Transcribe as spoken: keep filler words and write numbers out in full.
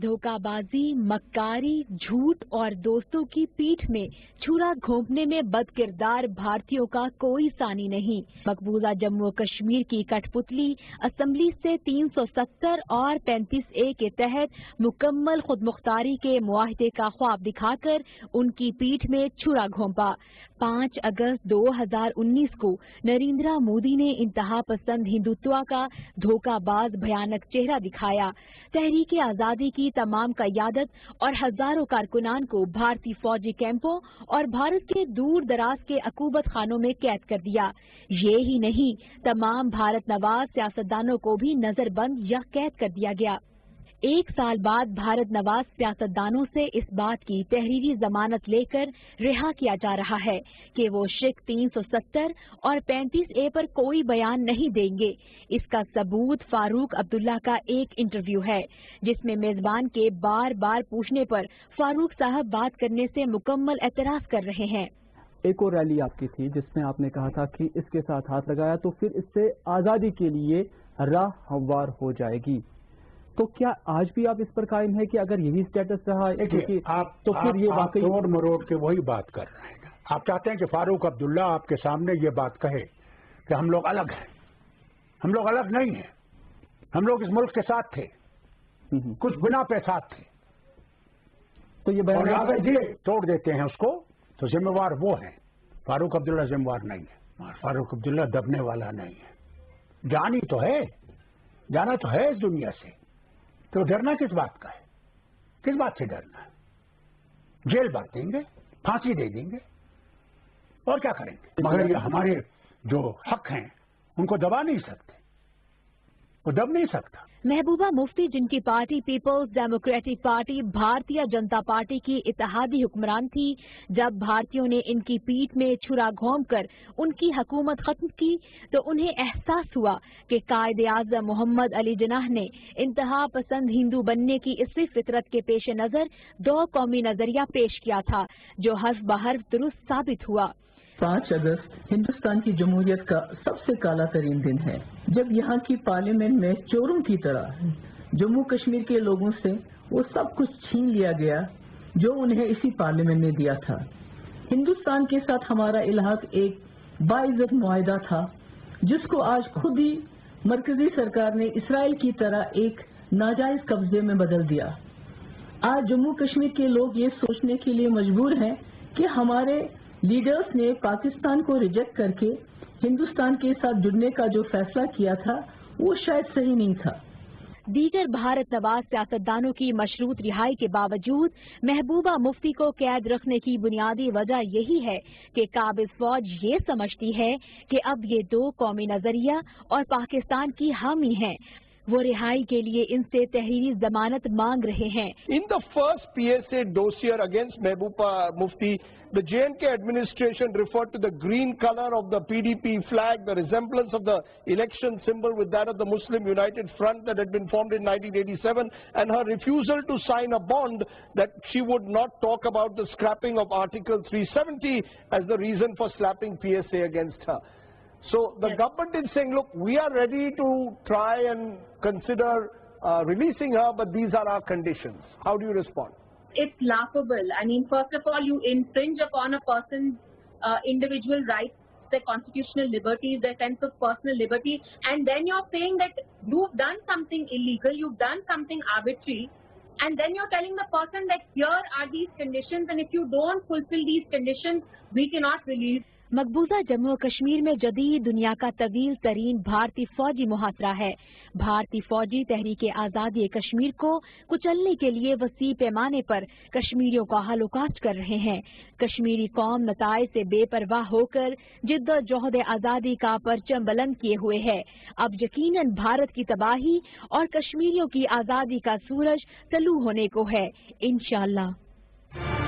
धोखा बाजी, मक्कारी, झूठ और दोस्तों की पीठ में छुरा घोंपने में बदकिरदार भारतीयों का कोई सानी नहीं। मकबूजा जम्मू कश्मीर की कठपुतली असेंबली से तीन सौ सत्तर और पैंतीस ए के तहत मुकम्मल खुदमुख्तारी के मुआहदे का ख्वाब दिखाकर उनकी पीठ में छुरा घोंपा। पाँच अगस्त दो हजार उन्नीस को नरेंद्र मोदी ने इंतहा पसंद हिंदुत्व का धोखाबाज भयानक चेहरा दिखाया। तहरीक आजादी की तमाम क़यादत और हजारों कारकुनान को भारतीय फौजी कैंपों और भारत के दूर दराज के अकूबत खानों में कैद कर दिया। ये ही नहीं, तमाम भारत नवाज सियासतदानों को भी नजरबंद या कैद कर दिया गया। एक साल बाद भारत नवाज सियासतदानों से इस बात की तहरीरी जमानत लेकर रिहा किया जा रहा है कि वो शिक तीन सौ सत्तर और पैंतीस ए पर कोई बयान नहीं देंगे। इसका सबूत फारूक अब्दुल्ला का एक इंटरव्यू है, जिसमें मेजबान के बार बार पूछने पर फारूक साहब बात करने से मुकम्मल एतराज कर रहे हैं। एक और रैली आपकी थी जिसमें आपने कहा था कि इसके साथ हाथ लगाया तो फिर इससे आजादी के लिए राह हमवार हो जाएगी, तो क्या आज भी आप इस पर कायम है कि अगर यही स्टेटस रहा कि आप तो फिर आप, ये वाकई तोड़ मरोड़ के वही बात कर रहे हैं? आप चाहते हैं कि फारूक अब्दुल्ला आपके सामने ये बात कहे कि हम लोग अलग हैं? हम लोग अलग नहीं हैं, हम लोग इस मुल्क के साथ थे, कुछ बिना पे साथ थे। तो ये और अगर ये तोड़ देते हैं उसको तो जिम्मेवार वो हैं, फारूक अब्दुल्ला जिम्मेवार नहीं है। फारूक अब्दुल्ला दबने वाला नहीं है, जानी तो है, जाना तो है इस दुनिया से, तो डरना किस बात का है? किस बात से डरना है? जेल भर देंगे, फांसी दे देंगे और क्या करेंगे? मगर ये हमारे जो हक हैं उनको दबा नहीं सकते, वो दब नहीं सकता। महबूबा मुफ्ती, जिनकी party peoples democratic party Bharatiya Janata party की इत्तेहादी हुक्मरान थी, जब भारतीयों ने इनकी पीठ में छुरा घोंप कर उनकी हुकूमत खत्म की तो उन्हें एहसास हुआ कि कायदे आज़म मोहम्मद अली जिन्नाह ने इंतहा पसंद हिंदू बनने की इसी फितरत के पेश नजर दो कौमी नजरिया पेश किया था, जो हर्फ बहर्फ दुरुस्त साबित हुआ। पाँच अगस्त हिंदुस्तान की जमहूरियत का सबसे काला तरीन दिन है, जब यहाँ की पार्लियामेंट में चोरों की तरह जम्मू कश्मीर के लोगों से वो सब कुछ छीन लिया गया जो उन्हें इसी पार्लियामेंट ने दिया था। हिंदुस्तान के साथ हमारा इलाहाक एक बाइज्जत मुआहदा था, जिसको आज खुद ही मरकजी सरकार ने इसराइल की तरह एक नाजायज कब्जे में बदल दिया। आज जम्मू कश्मीर के लोग ये सोचने के लिए मजबूर हैं कि हमारे लीडर्स ने पाकिस्तान को रिजेक्ट करके हिंदुस्तान के साथ जुड़ने का जो फैसला किया था वो शायद सही नहीं था। दीगर भारत नवाज सियासतदानों की मशरूत रिहाई के बावजूद महबूबा मुफ्ती को कैद रखने की बुनियादी वजह यही है कि काबिज फौज ये समझती है कि अब ये दो कौमी नजरिया और पाकिस्तान की हामी हैं। वो रिहाई के लिए इनसे तहरीरी जमानत मांग रहे हैं। In the first P S A dossier against Mehbooba Mufti, the J and K administration referred to the green color of the P D P flag, the resemblance of the election symbol with that of the Muslim United Front that had been formed in nineteen eighty-seven, and her refusal to sign a bond that she would not talk about the scrapping of Article three seventy as the reason for slapping P S A against her. So the yes. government is saying, look, we are ready to try and consider uh, releasing her, but these are our conditions. How do you respond? It's laughable. I mean, first of all, you infringe upon a person's uh, individual rights, their constitutional liberties, their sense of personal liberty, and then you're saying that you've done something illegal, you've done something arbitrary, and then you're telling the person that here are these conditions, and if you don't fulfill these conditions, we cannot release. मकबूजा Jammu Kashmir में जदीद दुनिया का तवील तरीन भारतीय फौजी मुहासरा है। भारतीय फौजी तहरीक आज़ादी कश्मीर को कुचलने के लिए वसी पैमाने पर कश्मीरियों का हलोकास्ट कर रहे हैं। कश्मीरी कौम नताए से बेपरवाह होकर जिद्दोजहद आज़ादी का परचम बुलंद किए हुए है। अब यकीनन भारत की तबाही और कश्मीरियों की आज़ादी का सूरज तलू होने को है, इंशाअल्लाह।